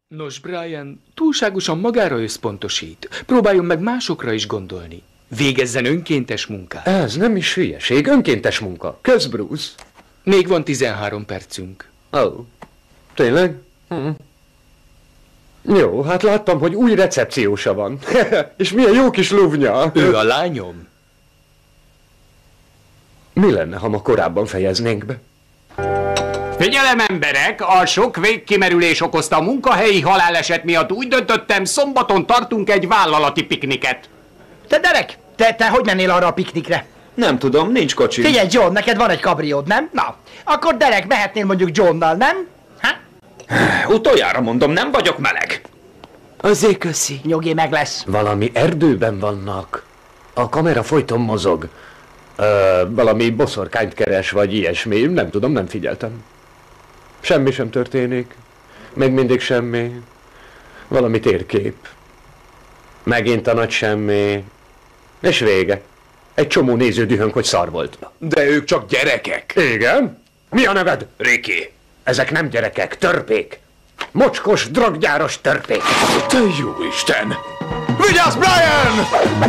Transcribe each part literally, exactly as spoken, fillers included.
Nos, Brian, túlságosan magára összpontosít. Próbáljon meg másokra is gondolni. Végezzen önkéntes munkát. Ez nem is hülyeség, önkéntes munka. Kösz, Bruce. Még van tizenhárom percünk. Ó, oh. Tényleg? Hm. Jó, hát láttam, hogy új recepciósa van. És milyen jó kis luvnya. Ő a lányom. Mi lenne, ha ma korábban fejeznénk be? Figyelem, emberek! A sok végkimerülés okozta a munkahelyi haláleset miatt úgy döntöttem, szombaton tartunk egy vállalati pikniket. Te Derek, te, te hogy mennél arra a piknikre? Nem tudom, nincs kocsi. Figyelj, John, neked van egy kabriód, nem? Na, akkor Derek, mehetnél mondjuk Johnnal, nem? Ha? Utoljára mondom, nem vagyok meleg. Azért köszi. Nyugi, meg lesz. Valami erdőben vannak. A kamera folyton mozog. Ö, valami boszorkányt keres, vagy ilyesmi. Nem tudom, nem figyeltem. Semmi sem történik. Még mindig semmi. Valami térkép. Megint a nagy semmi. És vége. Egy csomó néző dühönk, hogy szar volt. De ők csak gyerekek. Igen? Mi a neved? Ricky. Ezek nem gyerekek, törpék. Mocskos, droggyáros törpék. Te jó Isten! Vigyázz, Brian!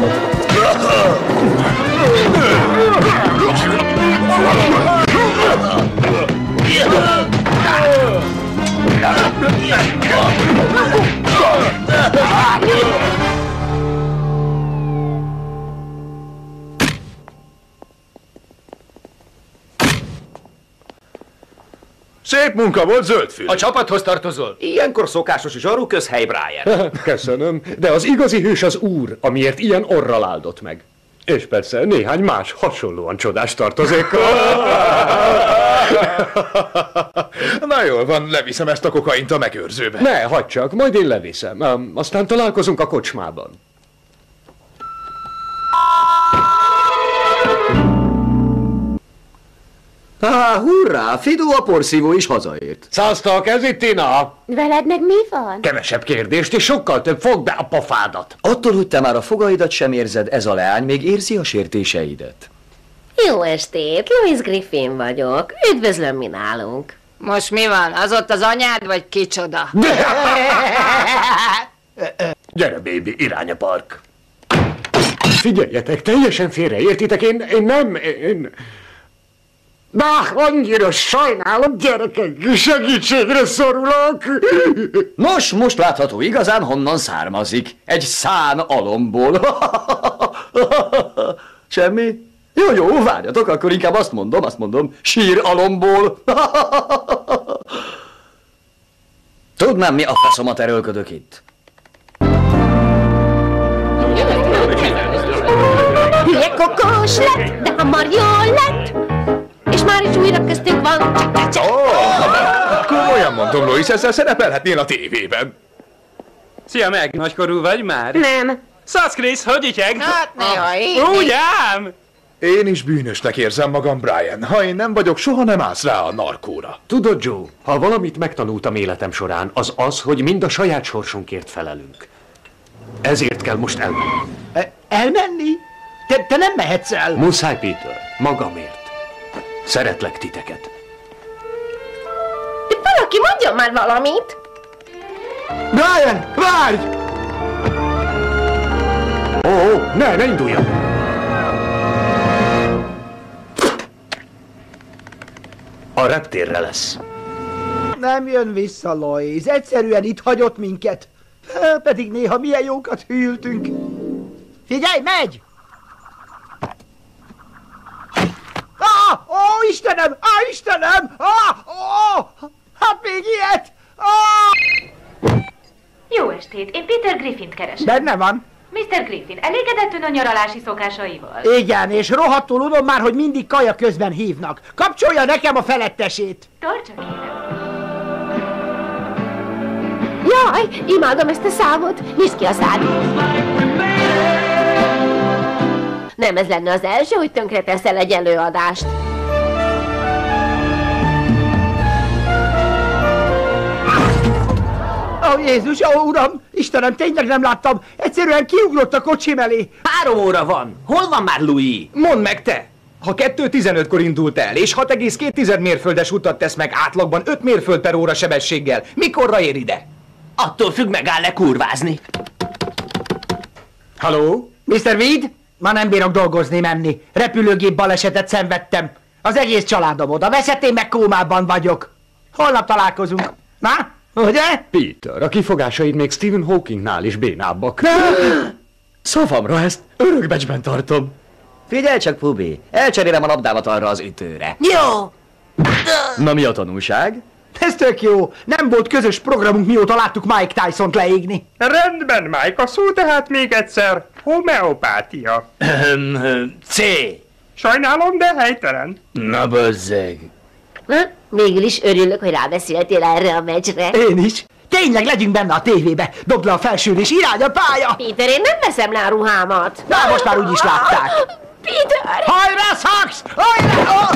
Szép munka volt, Zöldfül. A csapathoz tartozol? Ilyenkor szokásos is arról közhely, Brian. Köszönöm, de az igazi hős az úr, amiért ilyen orral áldott meg. És persze néhány más hasonlóan csodás tartozékkal. Na jól van, leviszem ezt a kokaint a megőrzőbe. Ne, hagyd csak, majd én leviszem. Um, aztán találkozunk a kocsmában. Há, hurrá, Fido a porszívó is hazaért. Szasztok, ez itt Tina! Veled meg mi van? Kevesebb kérdést és sokkal több, fogd be a pofádat! Attól, hogy te már a fogaidat sem érzed, ez a leány még érzi a sértéseidet. Jó estét, Louise Griffin vagyok. Üdvözlöm mi nálunk. Most mi van? Az ott az anyád, vagy kicsoda? Gyere, baby, irány a park! Figyeljetek, teljesen félreértitek, én, én nem... Én... Na, annyira sajnálom, gyerekek, segítségre szorulok! Nos, most látható igazán honnan származik. Egy szán alomból. Semmi? Jó, jó, várjatok, akkor inkább azt mondom, azt mondom, sír alomból. Tudnám, mi a faszomat erőlködök itt. Hülye kokós lett, de hamar jól lett. És már is újra köztünk van. Oh, komolyan mondom, Lois, ezzel szerepelhetnél a tévében. Szia meg, nagykorú vagy már? Nem. Szasz, Krisz, hogy ityeg? Hát néha így. Úgy ám! Én is bűnösnek érzem magam, Brian. Ha én nem vagyok, soha nem állsz rá a narkóra. Tudod, Joe, ha valamit megtanultam életem során, az az, hogy mind a saját sorsunkért felelünk. Ezért kell most elmenni. E, elmenni? Te, te nem mehetsz el. Muszáj, Peter, magamért. Szeretlek titeket. De valaki mondjon már valamit. Brian, várj! Ó, ó, ne, ne induljon! A reptérre lesz. Nem jön vissza, Lois. Egyszerűen itt hagyott minket. Pedig néha milyen jókat hűltünk. Figyelj, megy! Ah! Ó, Istenem! Ah, Istenem! Ah! Ó! Hát még ilyet! Ah! Jó estét, én Peter Griffint keresem. Benne van. miszter Griffin, elégedett ön a nyaralási szokásaival? Igen, és rohadtul unom már, hogy mindig kaja közben hívnak. Kapcsolja nekem a felettesét. Tartsa kérem. Jaj, imádom ezt a számot. Nyisd ki a szád. Nem ez lenne az első, hogy tönkre teszel egy előadást. Ó, Jézus, ó, Uram! Istenem, tényleg nem láttam! Egyszerűen kiugrott a kocsim elé! Három óra van. Hol van már Louis? Mondd meg te! Ha kettő tizenötkor indult el, és hat egész két mérföldes utat tesz meg átlagban öt mérföld per óra sebességgel, mikorra ér ide? Attól függ, megáll-e kurvázni. Halló? miszter Weed? Ma nem bírok dolgozni menni. Repülőgép balesetet szenvedtem. Az egész családom oda veszett, én meg kómában vagyok. Holnap találkozunk. Na, ugye? Peter, a kifogásaid még Stephen Hawkingnál is bénábbak. Szavamra ezt örökbecsben tartom. Figyelj csak, Pubi, elcserélem a labdámat arra az ütőre. Jó! Na mi a tanulság? Ez tök jó. Nem volt közös programunk, mióta láttuk Mike Tyson-t leégni. Rendben, Mike, a szó tehát még egyszer. Homeopátia. C. Sajnálom, de helytelen. Na bözzeg. Végül is örülök, hogy rábeszéltél erre a meccsre. Én is. Tényleg legyünk benne a tévébe. Dobd le a felsőn és irány a pálya. Peter, én nem veszem le a ruhámat. Na, most már úgyis látták. Peter! Hajrá, Szax! Hajrá!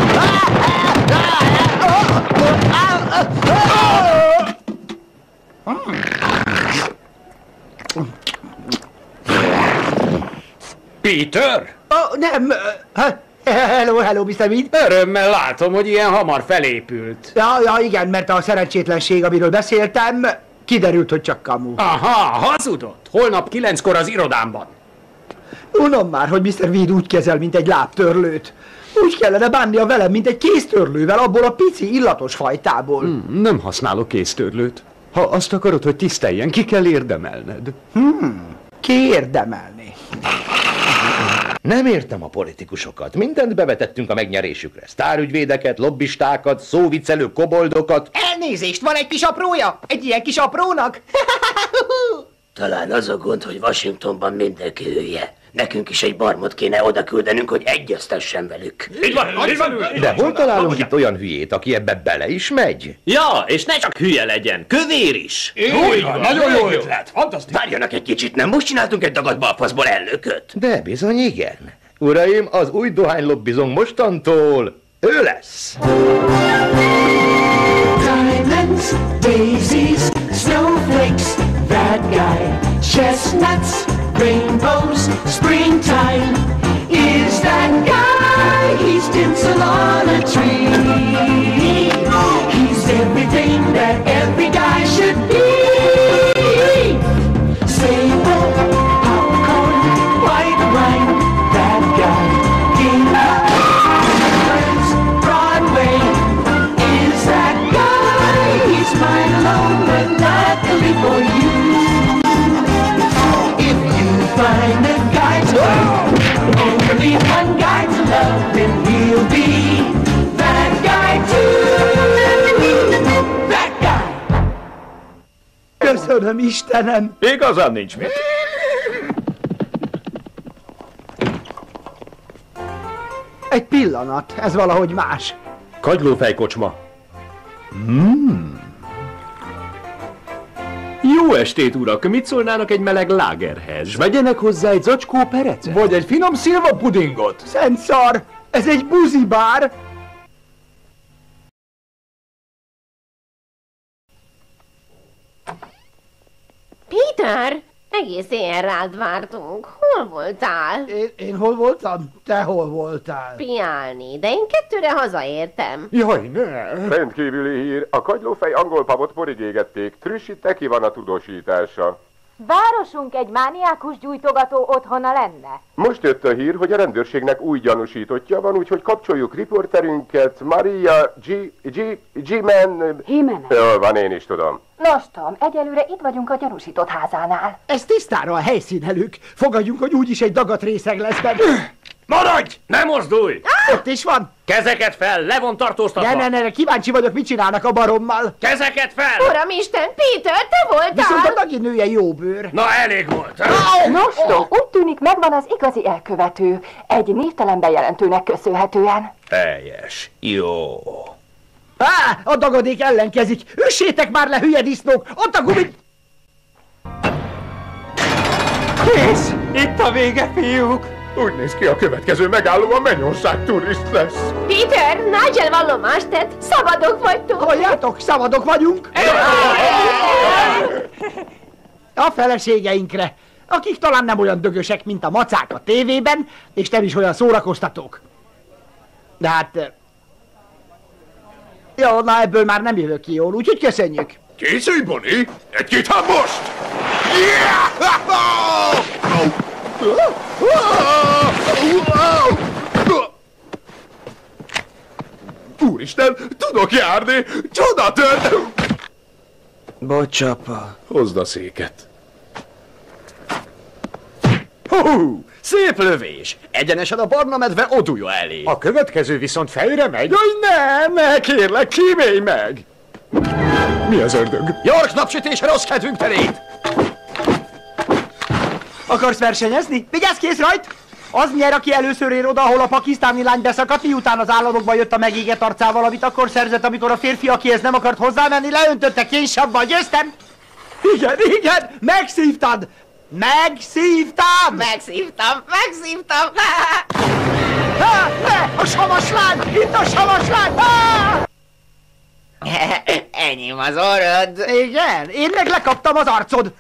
Peter? Oh, nem. Hello, hello, miszter Weed. Örömmel látom, hogy ilyen hamar felépült. Ja, ja, igen, mert a szerencsétlenség, amiről beszéltem, kiderült, hogy csak kamu. Aha, hazudott. Holnap kilenckor az irodámban. Unom már, hogy miszter Weed úgy kezel, mint egy lábtörlőt. Úgy kellene bánnia velem, mint egy kéztörlővel abból a pici illatos fajtából. Hmm, nem használok kéztörlőt. Ha azt akarod, hogy tiszteljen, ki kell érdemelned. Hmm, ki érdemelni? Nem értem a politikusokat. Mindent bevetettünk a megnyerésükre. Sztárügyvédeket, lobbistákat, szóviccelő koboldokat. Elnézést, van egy kis aprója? Egy ilyen kis aprónak? Talán az a gond, hogy Washingtonban mindenki hülye. Nekünk is egy barmot kéne oda küldenünk, hogy egyeztessen velük. Így van, így van. De hol találunk itt olyan hülyét, aki ebbe bele is megy? Ja, és ne csak hülye legyen, kövér is. Úgy van, nagyon jó ötlet. Fantasztikus. Várjanak egy kicsit, nem most csináltunk egy dagadba a faszból elnököt? De bizony igen. Uraim, az új dohánylobbizónk mostantól ő lesz. Diamonds, daisies, snowflakes, that guy, chestnuts, rainbows, springtime, is that guy, he's tinsel on a tree, he's everything that every guy should be, sable, popcorn, white wine, that guy, King of Friends, Broadway, is that guy, he's mine alone, but not before you. Find a guy to love, only one guy to love, and he'll be that guy too. That guy. Köszönöm, Istenem. Igazán nincs mit. Egy pillanat, ez valahogy más. Kagylófejkocsma. Hmm. Jó estét, urak! Mit szólnának egy meleg lágerhez? Vegyenek hozzá egy zacskó perecet? Vagy egy finom szilva pudingot? Szent szar! Ez egy buzibár! Peter! Egész éjjel rád vártunk. Hol voltál? Én, én hol voltam? Te hol voltál? Piálni, de én kettőre hazaértem. Jaj, ne! Rendkívüli hír. A kagylófej angol pubot porig égették. Trüssi teki van a tudósítása. Városunk egy mániákus gyújtogató otthona lenne. Most jött a hír, hogy a rendőrségnek új gyanúsítottja van, úgyhogy kapcsoljuk riporterünket, Maria G... G... G-man... Jimenez. Jól van, én is tudom. Nos, Tom, egyelőre itt vagyunk a gyanúsított házánál. Ez tisztára a helyszínelők. Fogadjunk, hogy úgyis egy dagat részeg lesz benne. Maradj! Ne mozdulj! Ah! Ott is van! Kezeket fel, le van tartóztatva! Ne, ne, ne, kíváncsi vagyok, mit csinálnak a barommal. Kezeket fel! Uramisten, Peter, te voltál! Viszont a dagi nője jó bőr. Na, elég volt! Nos, Tom, úgy tűnik megvan az igazi elkövető. Egy névtelen bejelentőnek köszönhetően. Teljes. Jó. Á, a dagadék ellenkezik. Üssétek már le, hülye disznók! Ott a gumi... Kész! Itt a vége, fiúk! Úgy néz ki, a következő megálló a Mennyország turist lesz. Peter, Nigel vallomást tett, szabadok vagytok. Halljátok, szabadok vagyunk. A feleségeinkre, akik talán nem olyan dögösek, mint a macák a tévében, és nem is olyan szórakoztatók. De hát... Jó, na ebből már nem jövök ki jól, úgyhogy köszönjük. Készülj, Bonnie! Egy-két hát most! Úristen, tudok járni! Csoda tört! Bocs, apa. Hozd a széket. Hú, szép lövés! Egyenesen a barna medve odúja elé. A következő viszont fejre megy. Jaj, ne, ne, kérlek, kímélj meg! Mi az ördög? York napsütése rossz kedvünk terét! Akarsz versenyezni? Vigyázz, kész rajt! Az nyer, aki először ér oda, ahol a pakisztáni lány beszakadt, miután az államokba jött a megégett arcával, amit akkor szerzett, amikor a férfi, akihez nem akart hozzámenni, leöntötte kénysabbal. Győztem! Igen, igen, megszívtad! Megszívtam! Megszívtam, megszívtam! Ha, ne, a savas lány! Itt a savas lány! Ha! Enyém az orrod. Igen, én meg lekaptam az arcod.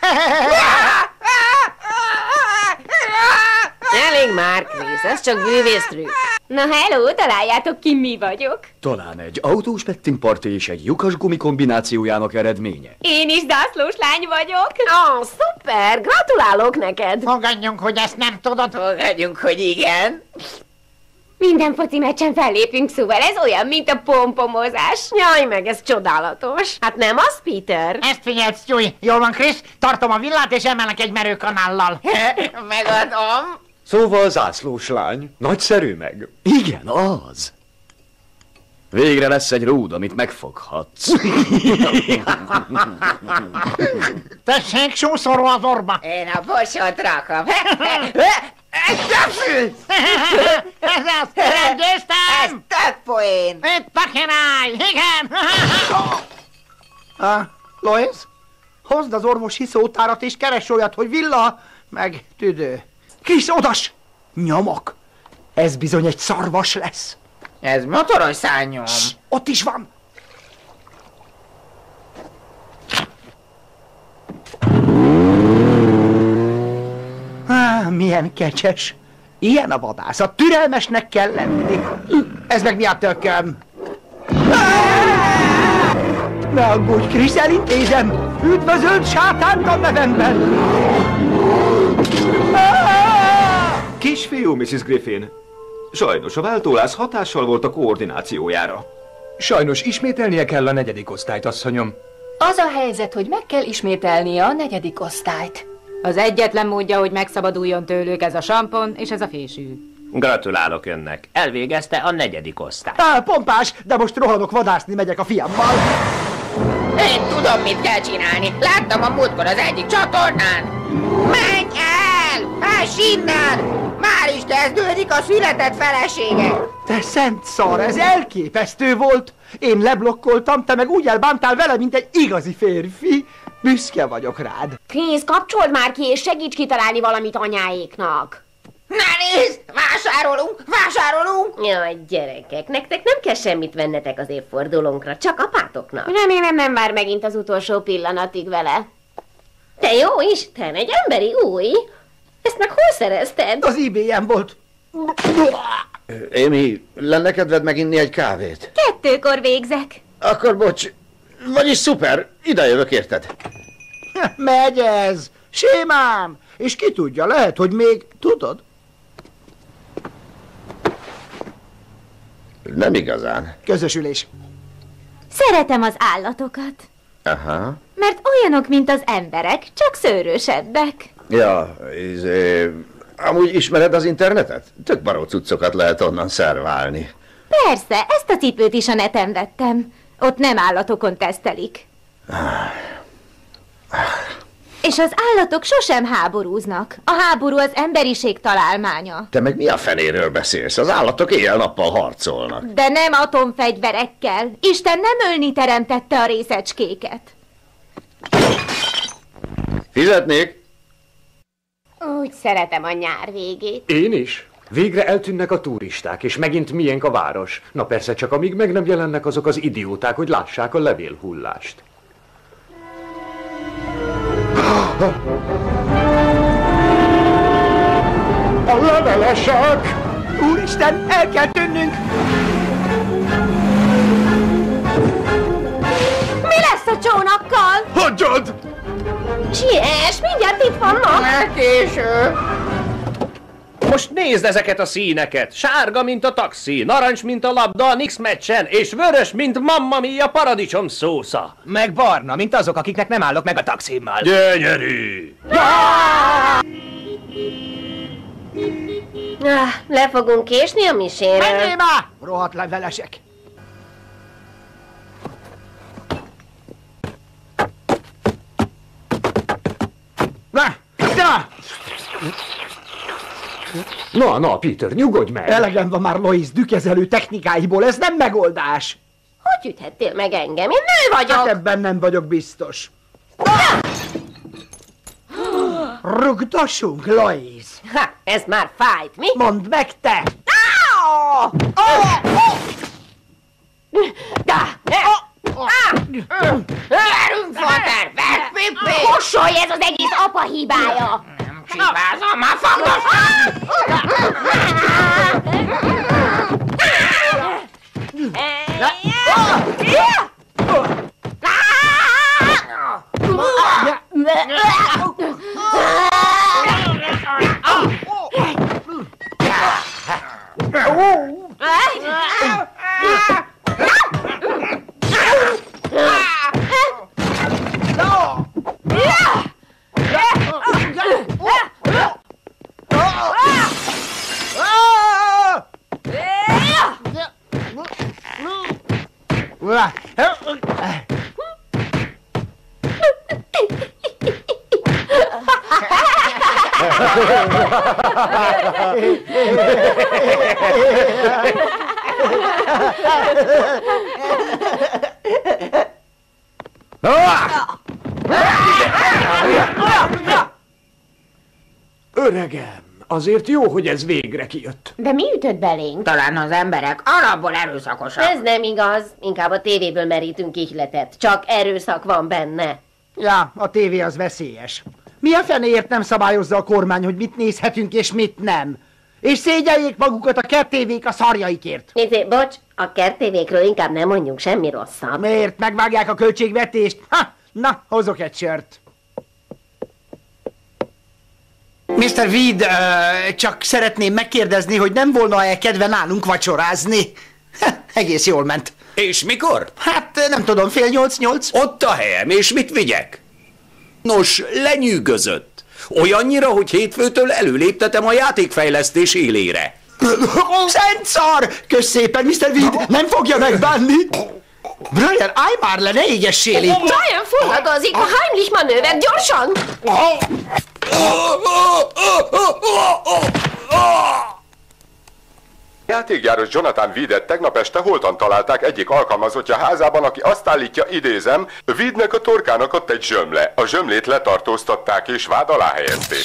Elég már, Krisz, ez csak bűvésztrükk. Na hello, találjátok ki, mi vagyok? Talán egy autós pettingparti és egy lyukas gumi kombinációjának eredménye. Én is zászlós lány vagyok. Ó, oh, szuper! Gratulálok neked! Fogadjunk, hogy ezt nem tudod. Fogadjunk, hogy igen. Minden foci meccsen fellépünk, szóval ez olyan, mint a pompomozás. Jaj, meg ez csodálatos. Hát nem az, Peter? Ezt figyelj, Stewie. Jól van, Krisz? Tartom a villát és emelek egy merőkanállal. Megadom. Szóval zászlós lány. Nagyszerű meg. Igen, az. Végre lesz egy rúd, amit megfoghatsz. Tessék, sószoró az orba. Én a bosot rakom. Ez az, rendőztem! Ez tök poén. Itt a király, igen! Ah, Lois, hozd az orvosi szótárat és keres olyat, hogy villa, meg tüdő. Kis odas! Nyomok! Ez bizony egy szarvas lesz. Ez motoros szárnyom. Ss, ott is van! Ah, milyen kecses! Ilyen a vadászat, türelmesnek kell lenni. Ez meg mi a tököm? Ne aggódj, Krisz, elintézem! Üdvözöld sátánt a nevemben! Kisfiú, missus Griffin. Sajnos a váltólász hatással volt a koordinációjára. Sajnos ismételnie kell a negyedik osztályt, asszonyom. Az a helyzet, hogy meg kell ismételnie a negyedik osztályt. Az egyetlen módja, hogy megszabaduljon tőlük, ez a sampon és ez a fésű. Gratulálok önnek. Elvégezte a negyedik osztályt. Á, pompás, de most rohanok vadászni megyek a fiammal. Én tudom, mit kell csinálni. Láttam a múltkor az egyik csatornán. Menj el! Máss innen! Már is kezdődik a született felesége. Te szent szar, ez elképesztő volt. Én leblokkoltam, te meg úgy elbántál vele, mint egy igazi férfi. Büszke vagyok rád. Krisz, kapcsold már ki, és segíts kitalálni valamit anyáéknak. Na nézd! Vásárolunk! Vásárolunk! Jaj, gyerekek, nektek nem kell semmit vennetek az évfordulónkra, csak apátoknak. Remélem nem vár megint az utolsó pillanatig vele. Te jó Isten, egy emberi új? Ezt meg hol szerezted? Az eBay-en volt. Émi, lenne kedved meginni egy kávét? Kettőkor végzek. Akkor bocs, vagyis szuper, ide jövök, érted? Megy ez, simán. És ki tudja, lehet, hogy még tudod? Nem igazán. Közösülés. Szeretem az állatokat. Aha. Mert olyanok, mint az emberek, csak szőrösebbek. Ja, izé... Amúgy ismered az internetet? Tök baró cuccokat lehet onnan szerválni. Persze, ezt a cipőt is a neten vettem. Ott nem állatokon tesztelik. És az állatok sosem háborúznak. A háború az emberiség találmánya. Te meg mi a fenéről beszélsz? Az állatok éjjel-nappal harcolnak. De nem atomfegyverekkel. Isten nem ölni teremtette a részecskéket. Fizetnék? Úgy szeretem a nyár végét. Én is. Végre eltűnnek a turisták, és megint miénk a város. Na persze, csak amíg meg nem jelennek azok az idióták, hogy lássák a levélhullást. A levelesek! Úristen, el kell tűnnünk! Mi lesz a csónakkal? Siess, mindjárt itt vannak. Már késő. Most nézd ezeket a színeket! Sárga, mint a taxi, narancs, mint a labda a Knicks meccsen, és vörös, mint Mamma Mia paradicsom szósza. Meg barna, mint azok, akiknek nem állok meg a taximmal. Gyönyörű! Ah, le fogunk késni a misére. Menjél már! Rohadt levelesek. Na, na! Na, na, Peter, nyugodj meg! Elegem van már Lois dükezelő technikáiból, ez nem megoldás. Hogy üthettél meg engem? Én nő vagyok. Hát ebben nem vagyok biztos. Rugdossunk, Lois. Ha, ez már fájt, mi? Mondd meg te! Verünk, Fater! Verj, Pippi! Kossolj, ez az egész apa hibája! Nem csipázom, már fogdos! Öregem, azért jó, hogy ez végre kijött. De mi ütött belénk? Talán az emberek alapból erőszakosak. Ez nem igaz. Inkább a tévéből merítünk ihletet. Csak erőszak van benne. Ja, a tévé az veszélyes. Mi a fenéért nem szabályozza a kormány, hogy mit nézhetünk és mit nem? És szégyeljék magukat a kerttévék a szarjaikért. Nézzé, bocs, a kerttévékről inkább nem mondjunk semmi rosszat. Miért? Megvágják a költségvetést? Ha! Na, hozok egy sört. miszter Weed, uh, csak szeretném megkérdezni, hogy nem volna-e kedve nálunk vacsorázni? Ha, egész jól ment. És mikor? Hát nem tudom, fél nyolc-nyolc. Ott a helyem, és mit vigyek? Nos, lenyűgözött. Olyannyira, hogy hétfőtől előléptetem a játékfejlesztés élére. Szent szar! Kösz szépen, miszter Weed, nem fogja megbánni. Brian, állj már le, ne égessél itt! Brian fulladozik, a Heimlich manőver, gyorsan! Játékgyáros Jonathan Weedet tegnap este holtan találták egyik alkalmazottja házában, aki azt állítja, idézem, Weednek a torkának ott egy zsömle. A zsömlét letartóztatták és vád alá helyezték.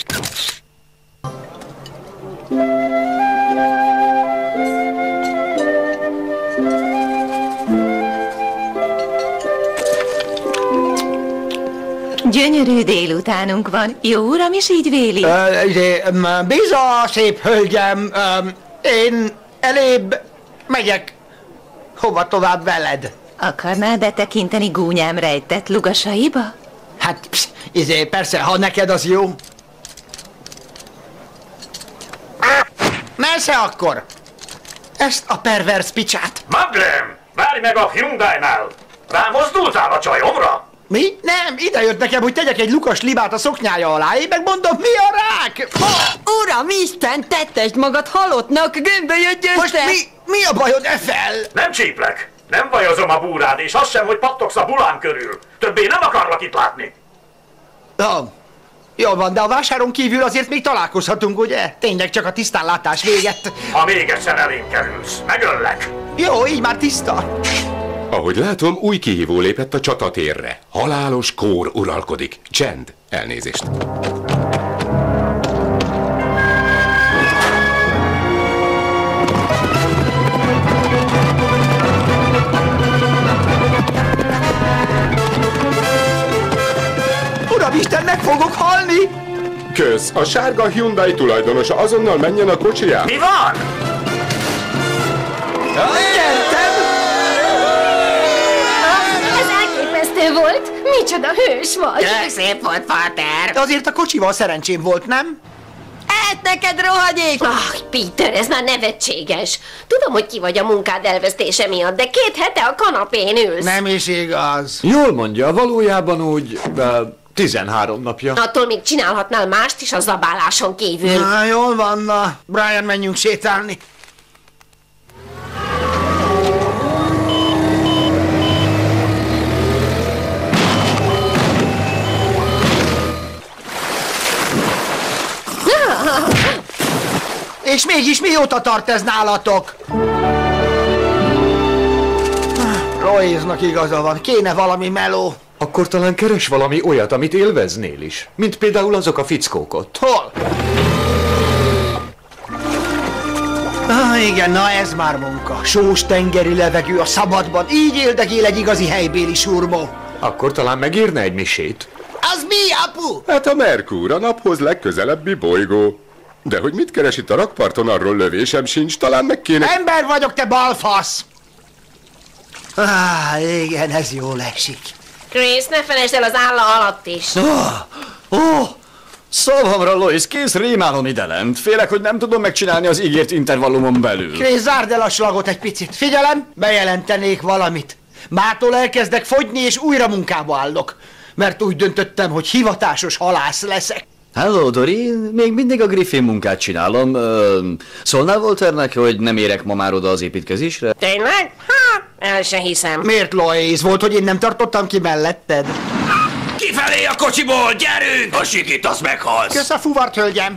Gyönyörű délutánunk van. Jó, uram, is így véli? Uh, Biza, szép hölgyem, um, én elébb megyek. Hova tovább veled? Akarnál betekinteni gúnyám rejtett lugasaiba? Hát, psz, izé, persze, ha neked az jó. Mersze akkor! Ezt a pervers picsát. Madeleine, várj meg a Hyundai-nál! Rámozdultál a csajomra? Mi? Nem, ide jött nekem, hogy tegyek egy lukas libát a szoknyája alá, én megmondom, mi a rák? Uram, Isten, tettesd magad halottnak, gömbölyödj össze! Most mi, mi a bajod, Efel? Nem csíplek, nem bajozom a búrád, és az sem, hogy pattogsz a bulán körül. Többé nem akarlak itt látni. Ja, jól van, de a vásáron kívül azért még találkozhatunk, ugye? Tényleg csak a tisztánlátás véget. Ha még egyszer elém kerülsz, megöllek. Jó, így már tiszta. Ahogy látom, új kihívó lépett a csatatérre. Halálos kór uralkodik. Csend, elnézést. Uramisten, meg fogok halni! Kösz, a sárga Hyundai tulajdonosa azonnal menjen a kocsiján. Mi van? Ez elképesztő! Ide volt? Micsoda hős vagy! Tök szép volt, Pater! De azért a kocsival szerencsém volt, nem? Hát neked rohadék! Ah, Peter, ez már nevetséges. Tudom, hogy ki vagy a munkád elvesztése miatt, de két hete a kanapén ülsz. Nem is igaz. Jól mondja, valójában úgy uh, tizenhárom napja. Attól még csinálhatnál mást is a zabáláson kívül. Na, jól van, na. Brian, menjünk sétálni. És mégis mióta tart ez nálatok? Loisnak igaza van, kéne valami meló. Akkor talán keres valami olyat, amit élveznél is. Mint például azok a fickók ott. Hol? Ah, igen, na ez már munka. Sós tengeri levegő a szabadban. Így éldegél egy igazi helybéli surmó. Akkor talán megírne egy misét. Az mi, apu? Hát a Merkur, a naphoz legközelebbi bolygó. De hogy mit keres itt a rakparton, arról lövésem sincs, talán meg kéne... Ember vagyok, te balfasz! Ah, igen, ez jól esik. Chris, ne felejtsd el az álla alatt is. Ó, oh, oh, szavamra, Lois, kész rémálom idelent. Félek, hogy nem tudom megcsinálni az ígért intervallumon belül. Chris, zárd el a slagot egy picit. Figyelem, bejelentenék valamit. Mától elkezdek fogyni, és újra munkába állok. Mert úgy döntöttem, hogy hivatásos halász leszek. Hello, Dori, még mindig a Griffin munkát csinálom. Ö, szólnál Walternek, hogy nem érek ma már oda az építkezésre? Tényleg? Ha, el se hiszem. Miért, Lois? Volt, hogy én nem tartottam ki melletted? Kifelé a kocsiból, gyerünk! Ha sikítasz, meghalsz! Kösz a fuvart, hölgyem!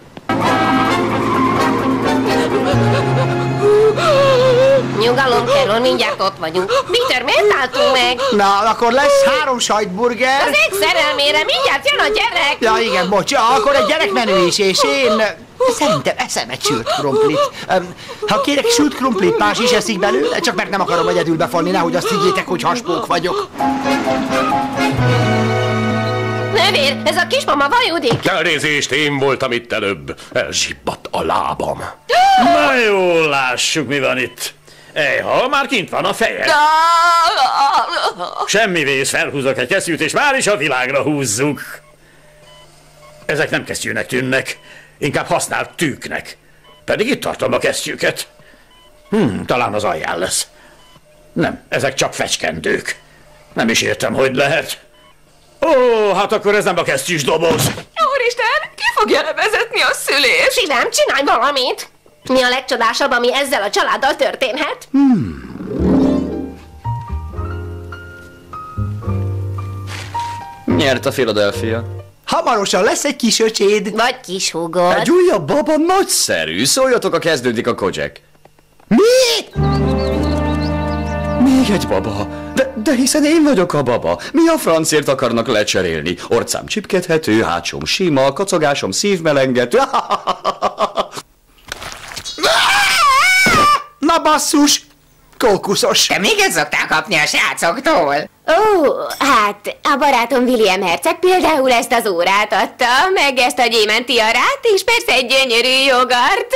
Nyugalom, Carol, mindjárt ott vagyunk. Peter, miért álltunk meg? Na, akkor lesz három sajtburger. Az ég szerelmére, mindjárt jön a gyerek! Ja, igen, bocs, akkor egy gyerekmenü is, és én... Szerintem eszem egy sült krumplit. Ha kérek sült krumplit, más is eszik belőle, csak mert nem akarom egyedül befalni, nehogy azt higgyétek, hogy haspók vagyok. Nővér, ez a kismama vajudik. Elnézést, én voltam itt előbb. Elzsibbadt a lábam. Na jól, lássuk, mi van itt. Ejha, már kint van a feje. Semmi vész, felhúzok egy kesztyűt, és már is a világra húzzuk. Ezek nem kesztyűnek tűnnek, inkább használt tűknek. Pedig itt tartom a kesztyűket. Hm, talán az alján lesz. Nem, ezek csak fecskendők. Nem is értem, hogy lehet. Ó, hát akkor ez nem a kesztyűs doboz. Úristen, ki fogja levezetni a szülést? Szívem, csinálj valamit! Mi a legcsodásabb, ami ezzel a családdal történhet? Hmm. Nyert a Philadelphia. Hamarosan lesz egy kis öcséd. Vagy kis húgod. Egy újabb baba nagyszerű. Szóljatok, a kezdődik a Kojak. Mi? Még egy baba. De, de hiszen én vagyok a baba. Mi a francért akarnak lecserélni? Orcám csipkedhető, hátsom sima, kacogásom szívmelengető. Na basszus! Kókuszos. Te még ezt szoktál kapni a srácoktól? Ó, hát a barátom William Herceg például ezt az órát adta, meg ezt a gyémánt tiarát, és persze egy gyönyörű jogart.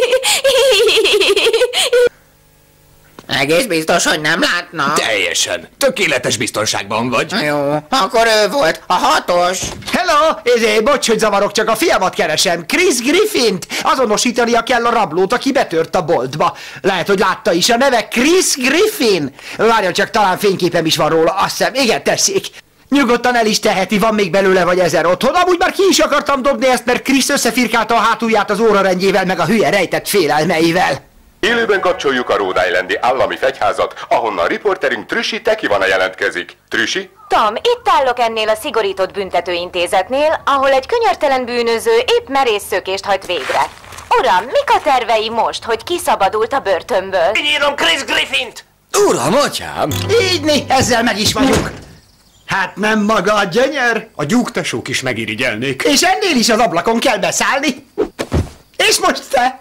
Egész biztos, hogy nem látna? Teljesen. Tökéletes biztonságban vagy. Jó, akkor ő volt, a hatos. Hello! Ezé, bocs, hogy zavarok, csak a fiamat keresem. Chris Griffint! Azonosítania kell a rablót, aki betört a boltba. Lehet, hogy látta is a neve Chris Griffin. Várjon csak, talán fényképem is van róla, azt hiszem. Igen, tessék. Nyugodtan el is teheti, van még belőle vagy ezer otthon. Amúgy már ki is akartam dobni ezt, mert Chris összefirkálta a hátulját az órarendjével, meg a hülye rejtett félelmeivel. Élőben kapcsoljuk a Rhode Islandi állami fegyházat, ahonnan riporterünk Trüsi Tekivana jelentkezik. Trüsi? Tom, itt állok ennél a szigorított büntetőintézetnél, ahol egy könyörtelen bűnöző épp merészszökést hajt végre. Uram, mik a tervei most, hogy kiszabadult a börtönből? Kinyírom Chris Griffint! Uram, atyám! Így, ezzel meg is vagyunk. Hát nem maga a gyönyör? A gyújtesók is megirigyelnék. És ennél is az ablakon kell beszállni. És most te?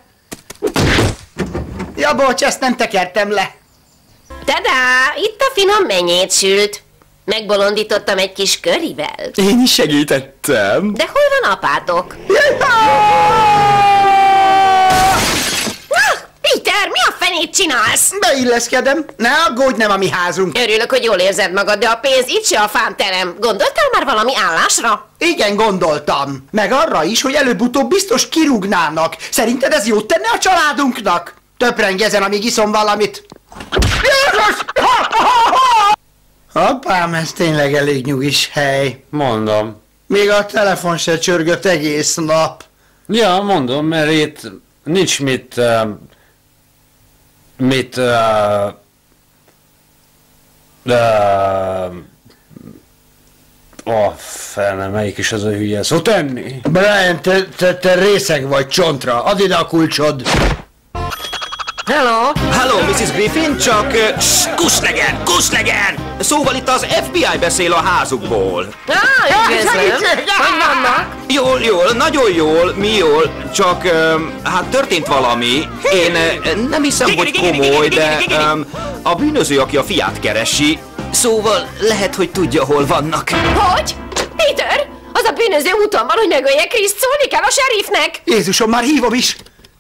Ja, bocs, ezt nem tekertem le. Tadá, itt a finom menyét sült. Megbolondítottam egy kis körivel. Én is segítettem. De hol van apátok? Ah, Peter, mi a fené mit csinálsz? Beilleszkedem. Ne aggódj, nem a mi házunk. Örülök, hogy jól érzed magad, de a pénz itt se a fánterem. Gondoltál már valami állásra? Igen, gondoltam. Meg arra is, hogy előbb-utóbb biztos kirúgnának. Szerinted ez jót tenne a családunknak? Töpreng ezen, amíg iszom valamit. Jézus! Apám, ez tényleg elég nyugis hely. Mondom. Még a telefon se csörgött egész nap. Ja, mondom, mert itt nincs mit... Uh, mit... Uh, uh, oh, fene, melyik is az a hülye szó tenni? Brian, te, te, te részeg vagy csontra. Add ide a kulcsod. Hello! Hello, missus Griffin, csak... Uh, kuss legyen, kuss legyen! Szóval itt az ef bé i beszél a házukból. Ah, üdvözlöm! Hogy vannak? Jól, jól, nagyon jól, mi jól, csak um, hát történt valami. Én uh, nem hiszem, hogy komoly, de um, a bűnöző, aki a fiát keresi, szóval lehet, hogy tudja, hol vannak. Hogy? Peter! Az a bűnöző úton van, hogy megölje Kriszt, szólni kell a sheriffnek! Jézusom, már hívom is!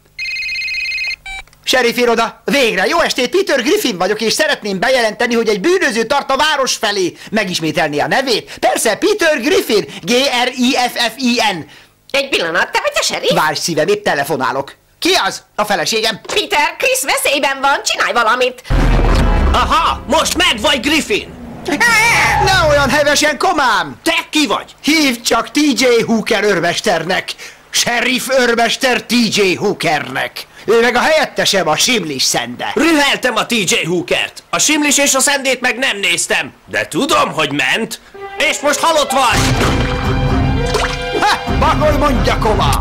Sheriff iroda, végre! Jó estét, Peter Griffin vagyok, és szeretném bejelenteni, hogy egy bűnöző tart a város felé. Megismételni a nevét? Persze, Peter Griffin, G R I F F I N. Egy pillanat, te vagy a sheriff? Várj szívem, épp telefonálok. Ki az? A feleségem? Peter, Chris veszélyben van, csinálj valamit! Aha, most meg vagy, Griffin! Ne olyan hevesen, komám! Te ki vagy? Hívd csak T J Hooker őrmesternek. Sheriff őrmester T J Hookernek. Ő meg a helyettesem, a Simlis Szende. Rüheltem a T J Hookert. A Simlis és a Szendét meg nem néztem. De tudom, hogy ment. És most halott vagy! Ha! Bagolj, mondja, koma!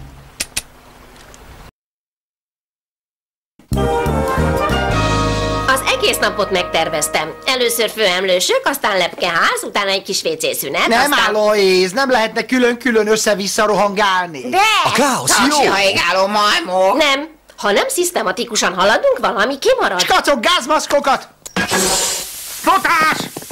Az egész napot megterveztem. Először főemlősök, aztán lepkeház, utána egy kis vécészünet, Nem aztán... Aloéz, nem lehetne külön-külön össze-vissza rohangálni. De! A káosz Taxi jó! hajgáló majmok! Nem. Ha nem szisztematikusan haladunk, valami kimarad. Skacok gázmaszkokat! Futás!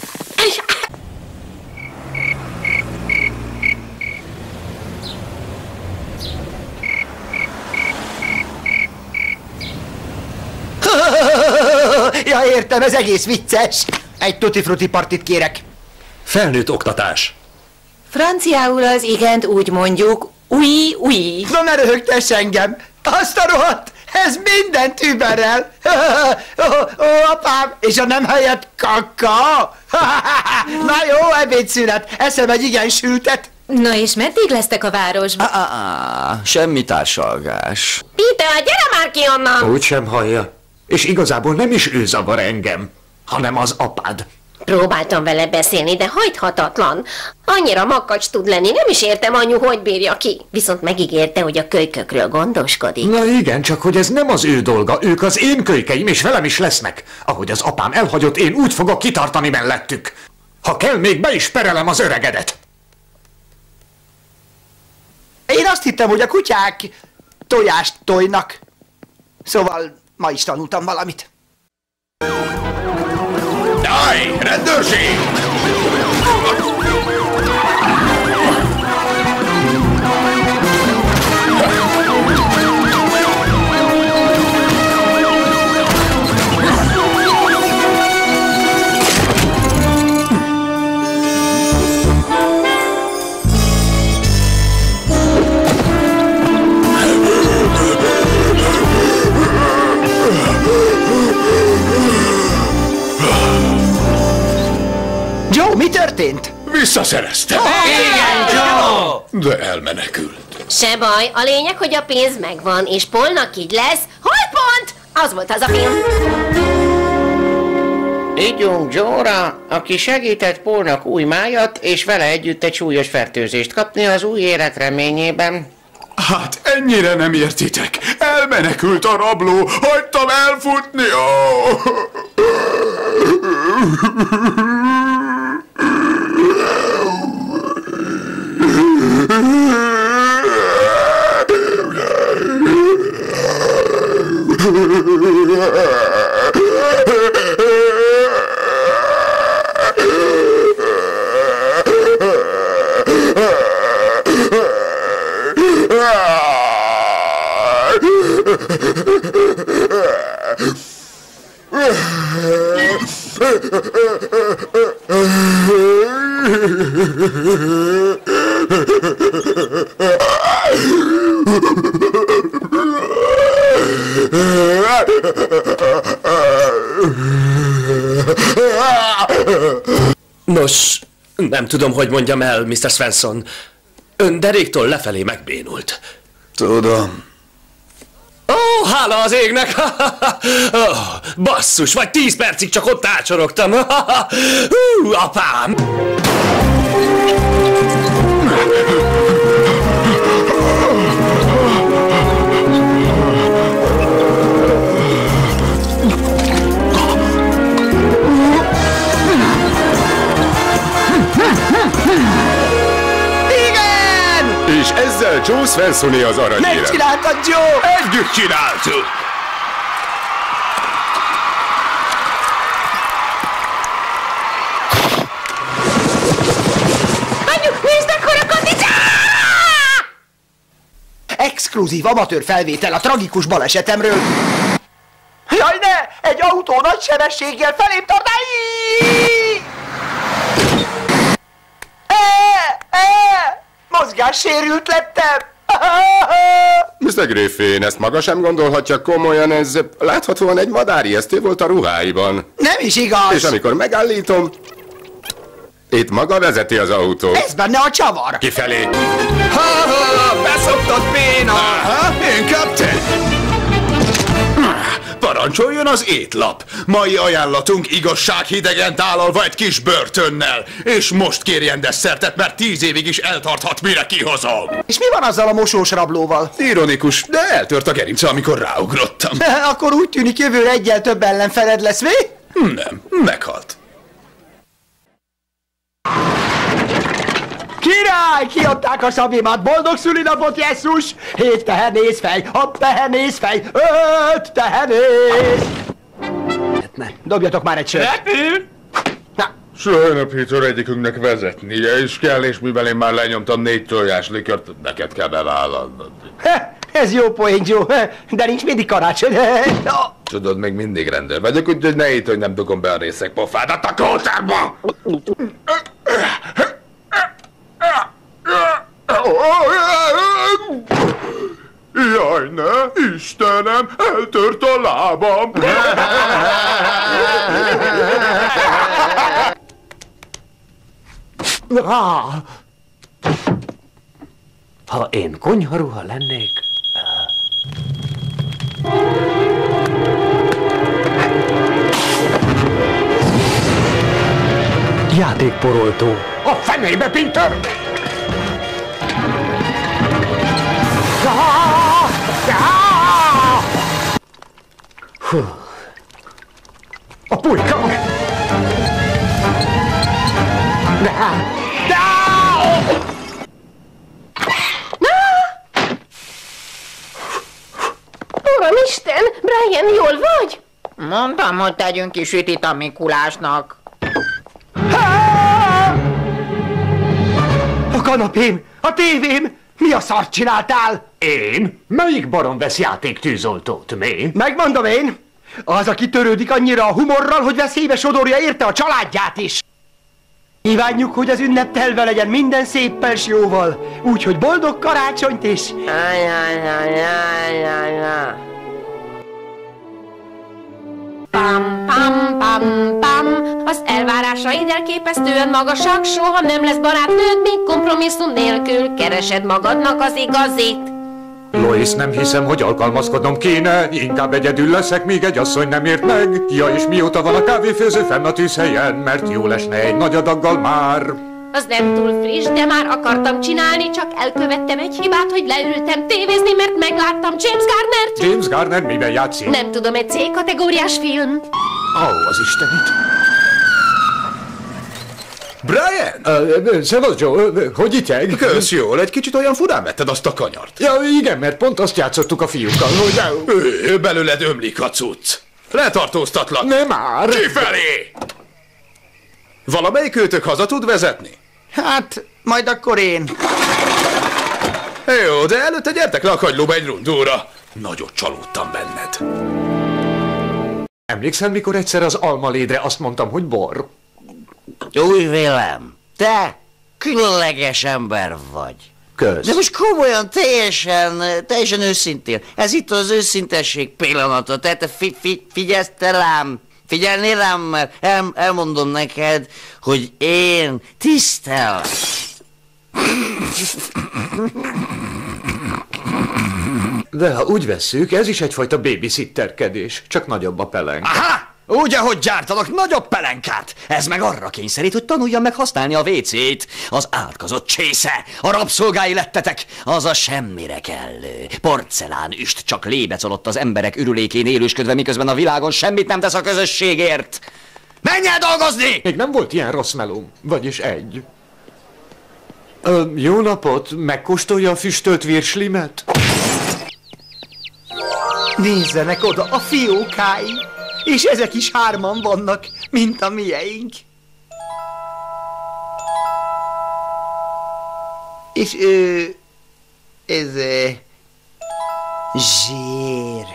Ja, értem, ez egész vicces. Egy tutti-frutti partit kérek. Felnőtt oktatás. Franciául az igent úgy mondjuk, ui, ui. Na, ne röhögtess engem! Azt a rohadt! Ez mindent überrel! Ó, ó, apám! És a nem helyett kaka! Na jó, ebédszünet! Eszem egy igen sültet! Na és meddig lesztek a városban? Á, á, semmi társalgás. Peter, gyere már ki onnan! Úgy sem hallja. És igazából nem is ő zavar engem, hanem az apád. Próbáltam vele beszélni, de hajthatatlan. Annyira makacs tud lenni, nem is értem, anyu, hogy bírja ki. Viszont megígérte, hogy a kölykökről gondoskodik. Na igen, csak hogy ez nem az ő dolga, ők az én kölykeim, és velem is lesznek. Ahogy az apám elhagyott, én úgy fogok kitartani mellettük. Ha kell, még be is perelem az öregedet. Én azt hittem, hogy a kutyák tojást tojnak. Szóval ma is tanultam valamit. Állj! Rendőrség! Joe, mi történt? Visszaszereztem. Igen, Joe! De elmenekült. Se baj, a lényeg, hogy a pénz megvan, és Paulnak így lesz. Hol pont? Az volt az a film. Ígyunk Joe-ra, aki segített Paulnak új májat, és vele együtt egy súlyos fertőzést kapni az új élet reményében. Hát ennyire nem értitek. Elmenekült a rabló, hagytam elfutni. Oh! Nos, nem tudom, hogy mondjam el, miszter Svensson. Ön deréktől lefelé megbénult. Tudom. Ó, oh, hála az égnek! Oh, basszus, vagy tíz percig csak ott ácsorogtam. Hú, apám! És ezzel Joe Svensoné az aranyérem. Megcsináltad, Joe! Együtt csináltuk! Anyu, nézd mekkora kondicá! Exkluzív amatőr felvétel a tragikus balesetemről. Jaj, ne! Egy autó nagy sebességgel felém tart! Mozgássérült lettem! miszter Griffin, ezt maga sem gondolhatja komolyan, ez láthatóan egy madárijesztő volt a ruháiban. Nem is igaz! És amikor megállítom, itt maga vezeti az autót. Ez benne a csavar! Kifelé. Ha-ha, beszoptad béna! Aha, inkább te! Parancsoljon az étlap! Mai ajánlatunk igazsághidegen tálalva egy kis börtönnel. És most kérjen desszertet, mert tíz évig is eltarthat, mire kihozom. És mi van azzal a mosós rablóval? Ironikus, de eltört a gerince, amikor ráugrottam. Akkor úgy tűnik, jövőre egyel több ellenfeled lesz, mi? Nem, meghalt. Király! Kiadták a Szabimat! Boldog szülinapot, jesszus! Hét tehenészfej, hat tehenészfej, öt tehenész! Ne, dobjatok már egy sört! Sajna, Peter, egyikünknek vezetnie is kell, és mivel én már lenyomtam négy tojáslikört, neked kell bevállalnod. Ez jó poén, Joe, de nincs mindig karácsony. Tudod, még mindig rendőr vagyok, úgyhogy ne itt, hogy nem dugom be a részek pofádat a kóterba! Jaj, ne! Istenem! Eltört a lábam! Ha én konyharuha lennék... Játékporoltó. A fenébe, Peter! Hú. A pulyka! Uramisten, Brian, jól vagy? Mondtam, hogy tegyünk ki sütit a Mikulásnak. A kanapém, a tévém, mi a szart csináltál? Én? Melyik barom vesz játéktűzoltót, mi? Megmondom én, az, aki törődik annyira a humorral, hogy veszélybe sodorja érte a családját is. Kívánjuk, hogy az ünnep telve legyen minden széppel s jóval, úgyhogy boldog karácsonyt is! Pam, pam, pam, pam, az elvárásaid elképesztően magasak, soha nem lesz barátnőd, még kompromisszum nélkül keresed magadnak az igazit. Lois, nem hiszem, hogy alkalmazkodnom kéne, inkább egyedül leszek, míg egy asszony nem ért meg. Ja, és mióta van a kávéfőző fenn a tűzhelyen, mert jó lesne egy nagy adaggal már. Az nem túl friss, de már akartam csinálni, csak elkövettem egy hibát, hogy leültem tévézni, mert megláttam James Garnert. James Garner miben játszik? Nem tudom, egy C-kategóriás film. Ó, oh, az Istenit. Brian! Uh, Szevasz, Joe, uh, hogy ityeg? Kösz jól, egy kicsit olyan furán vetted azt a kanyart. Ja, igen, mert pont azt játszottuk a fiúkkal, hogy... Ő, belőled ömlik a cucc. Letartóztatlak. Nem már. Kifelé! Valamelyik őtök haza tud vezetni? Hát, majd akkor én. Jó, de előtte gyertek le a kagylóba egy rundóra. Nagyot csalódtam benned. Emlékszel, mikor egyszer az almalédre azt mondtam, hogy bor? Új vélem, te különleges ember vagy. Kösz. De most komolyan, teljesen, teljesen őszintén. Ez itt az őszintesség pillanata. Tehát te fi, fi, figyelsz te rám, figyelnél rám, mert el, elmondom neked, hogy én tisztel. De ha úgy vesszük, ez is egyfajta babysitterkedés, csak nagyobb a pelenka. Aha! Úgy, ahogy gyártanak nagyobb pelenkát. Ez meg arra kényszerít, hogy tanuljam meg használni a vécét. Az átkozott csésze, a rabszolgái lettetek, az a semmire kellő. Porcelán üst csak lébecolott az emberek ürülékén élősködve, miközben a világon semmit nem tesz a közösségért. Menj el dolgozni! Még nem volt ilyen rossz melóm, vagyis egy. Ö, jó napot, megkóstolja a füstölt virslimet? Nézzenek oda, a fiókái! És ezek is hárman vannak, mint a mieink. És ö, ez ö, zsír.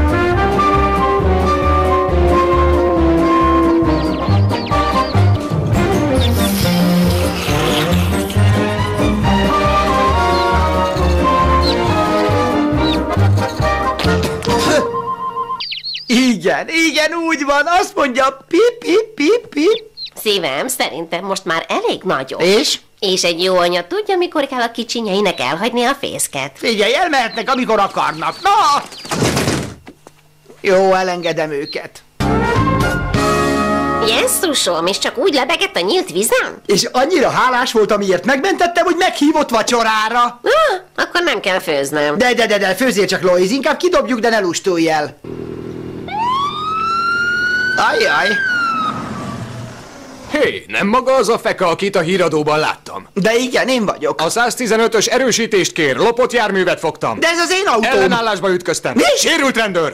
Igen, igen, úgy van, azt mondja, pip, pip, pip, pip. Szívem, szerintem most már elég nagyobb. És? És egy jó anya tudja, mikor kell a kicsinyeinek elhagyni a fészket. Figyelj, elmehetnek, amikor akarnak. Na! Jó, elengedem őket. Jesszusom, és csak úgy lebegett a nyílt vízen? És annyira hálás volt, amiért megmentettem, hogy meghívott vacsorára. Ah, akkor nem kell főznöm. De, de, de, de, főzzél csak, Lois, inkább kidobjuk, de ne lustulj el. Ajjaj. Hé, hey, nem maga az a feka, akit a híradóban láttam? De igen, én vagyok. A száztizenötös erősítést kér, lopott járművet fogtam. De ez az én autóm. Ellenállásba ütköztem. Mi? Sérült rendőr!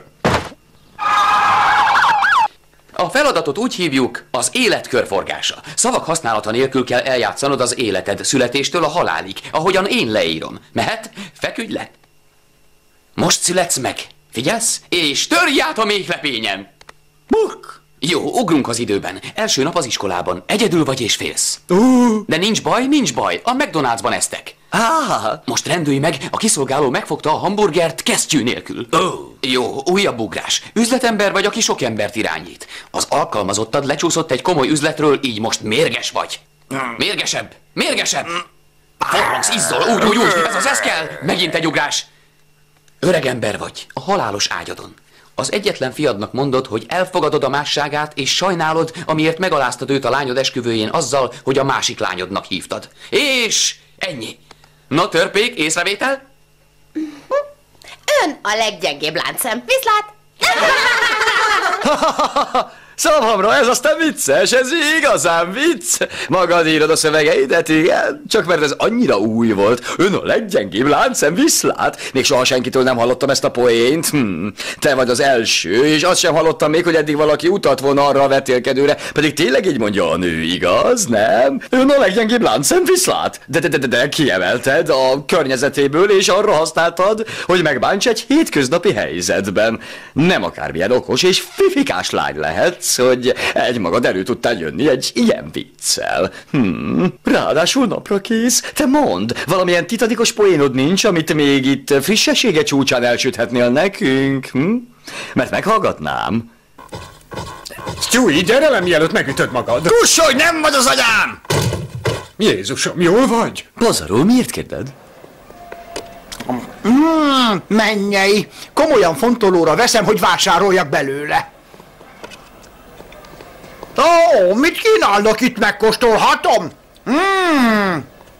A feladatot úgy hívjuk, az élet körforgása. Szavak használata nélkül kell eljátszanod az életed születéstől a halálig, ahogyan én leírom. Mehet? Feküdj le! Most születsz meg. Figyelsz? És törj át a méhlepényen! Buk! Jó, ugrunk az időben. Első nap az iskolában. Egyedül vagy és félsz. Uh. De nincs baj, nincs baj. A McDonald'sban esztek. Ah. Most rendülj meg, a kiszolgáló megfogta a hamburgert kesztyű nélkül. Oh. Jó, újabb ugrás. Üzletember vagy, aki sok embert irányít. Az alkalmazottad lecsúszott egy komoly üzletről, így most mérges vagy. Mérgesebb! Mérgesebb! Forrongsz, izzol, úgy, úgy, úgy. Ez az, ez kell. Megint egy ugrás. Öreg ember vagy, a halálos ágyadon. Az egyetlen fiadnak mondod, hogy elfogadod a másságát, és sajnálod, amiért megaláztad őt a lányod esküvőjén azzal, hogy a másik lányodnak hívtad. És ennyi. Na, törpék, észrevétel? Ön a leggyengébb láncszem. Viszlát! Szavamra, ez aztán vicces, ez igazán vicc. Magad írod a szövegeidet, igen? Csak mert ez annyira új volt. Ön a leggyengébb láncszem, viszlát. Még soha senkitől nem hallottam ezt a poént. Hm. Te vagy az első, és azt sem hallottam még, hogy eddig valaki utalt volna arra a vetélkedőre. Pedig tényleg így mondja a nő, igaz? Nem? Ön a leggyengébb láncszem, viszlát. De, de, de, de, de kiemelted a környezetéből, és arra használtad, hogy megbánts egy hétköznapi helyzetben. Nem akármilyen okos és fifikás lány lehet, hogy egymagad elő tudtál jönni egy ilyen viccel. Hmm. Ráadásul napra kész. Te mondd, valamilyen titanikus poénod nincs, amit még itt frissessége csúcsán elsüthetnél nekünk? Hm? Mert meghallgatnám. Stewie, gyere le, mielőtt megütöd magad. Kussolj, nem vagy az agyám! Jézusom, jól vagy? Pazarul, miért kérded? Mm, mennyei! Komolyan fontolóra veszem, hogy vásároljak belőle. Ó, oh, mit kínálnak itt, megkóstolhatom? Mm.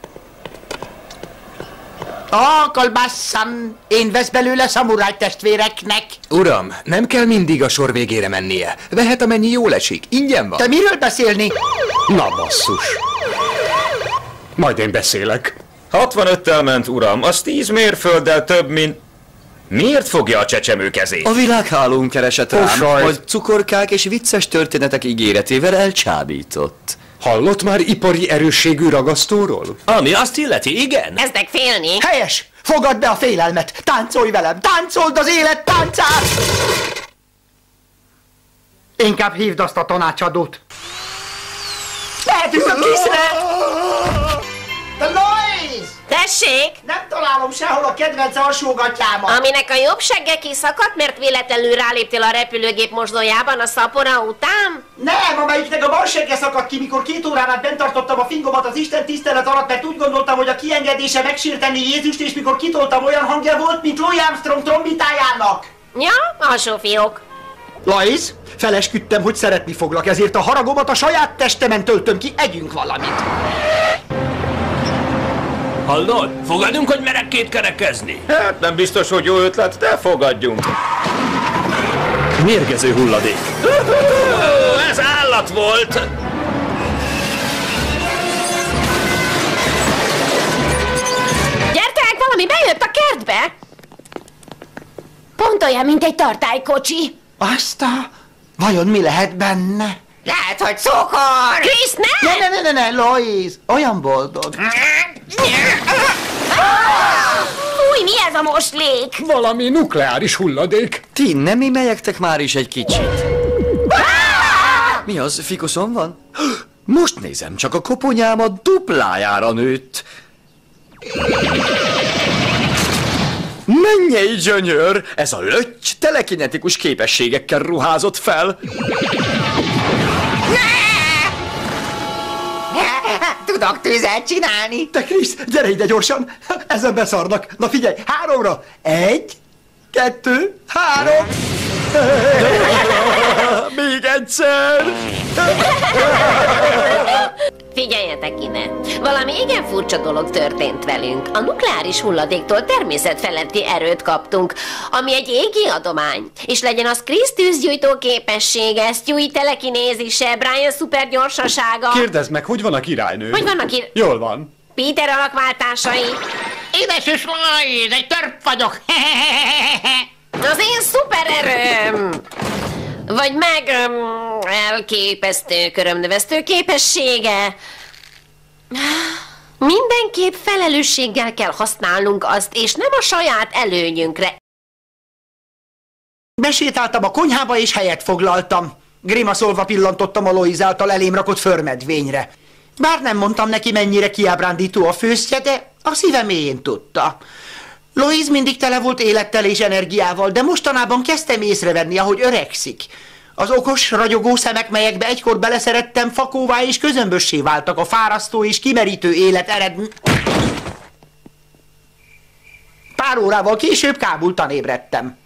Ó, kolbasszam, én vesz belőle szamuráj testvéreknek. Uram, nem kell mindig a sor végére mennie. Vehet, amennyi jól esik. Ingyen van. Te miről beszélni? Na basszus. Majd én beszélek. hatvanöttel ment, uram, az tíz mérfölddel több, mint... Miért fogja a csecsemő kezét? A világhálón keresett rám, oh, hogy cukorkák és vicces történetek ígéretével elcsábított. Hallott már ipari erősségű ragasztóról? Ami azt illeti, igen. Kezdek félni. Helyes! Fogadd be a félelmet! Táncolj velem! Táncold az élet táncát! Inkább hívd azt a tanácsadót. Lehetünk a kiszre! De Lois! Tessék! Nem találom sehol a kedvenc alsógatjámat. Aminek a jobb segge kiszakadt, mert véletlenül ráléptél a repülőgép mozdójában a szapora után? Nem, amelyiknek a bal segge szakadt ki, mikor két órán át bent tartottam a fingomat az Isten tisztelet alatt, mert úgy gondoltam, hogy a kiengedése megsérteni Jézust, és mikor kitoltam, olyan hangja volt, mint Louis Armstrong trombitájának. Ja, alsó fiók. Lois, felesküdtem, hogy szeretni foglak, ezért a haragomat a saját testemen töltöm ki, együnk valamit. Hallod? Fogadjunk, hogy merek kétkerekezni? Hát nem biztos, hogy jó ötlet, de fogadjunk. Mérgező hulladék. Ez állat volt! Gyertek, valami bejött a kertbe! Pont olyan, mint egy tartálykocsi. Azt a... Vajon mi lehet benne? Lehet, hogy cukor! Krisz, ne! Ne, ne, ne, ne, ne, Lois! Olyan boldog. Fúj, mi ez a moslék? Valami nukleáris hulladék. Ti nem imelyektek már is egy kicsit? Mi az, fikuszom van? Most nézem, csak a koponyám a duplájára nőtt. Mennyei gyönyör! Ez a lötty telekinetikus képességekkel ruházott fel. Tudok tüzet csinálni. Te Krisz, gyere ide gyorsan! Ezen beszarnak. Na figyelj, háromra! Egy, kettő, három! Még egyszer! Figyeljetek ide! Valami igen furcsa dolog történt velünk. A nukleáris hulladéktól természetfeletti erőt kaptunk, ami egy égi adomány. És legyen az Krisz tűzgyújtó képessége, Stewie telekinézise, Brian szupergyorsasága. Kérdezd meg, hogy van a királynő? Hogy vannak ki... Jól van. Peter alakváltásai. Édes és Lois, egy törp vagyok. Az én szupererőm! Vagy meg um, elképesztő, körömnövesztő képessége. Mindenképp felelősséggel kell használnunk azt, és nem a saját előnyünkre. Besétáltam a konyhába, és helyet foglaltam. Grimaszolva pillantottam a Lois által elém rakott förmedvényre. Bár nem mondtam neki, mennyire kiábrándító a főztje, de a szíve mélyén tudta. Lois mindig tele volt élettel és energiával, de mostanában kezdtem észrevenni, ahogy öregszik. Az okos, ragyogó szemek, melyekbe egykor beleszerettem, fakóvá és közömbössé váltak a fárasztó és kimerítő élet eredmény. Pár órával később kábultan ébredtem.